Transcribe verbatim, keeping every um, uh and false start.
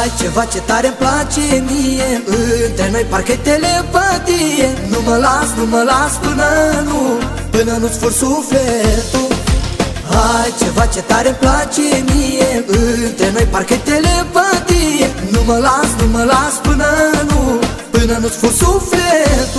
Hai, ceva ce tare-mi place mie, între noi parcă-i telepatie. Nu mă las, nu mă las până nu, până nu-ți fur sufletul. Hai, ceva ce tare-mi place mie, între noi parcă-i telepatie. Nu mă las, nu mă las până nu, până nu-ți fur sufletul.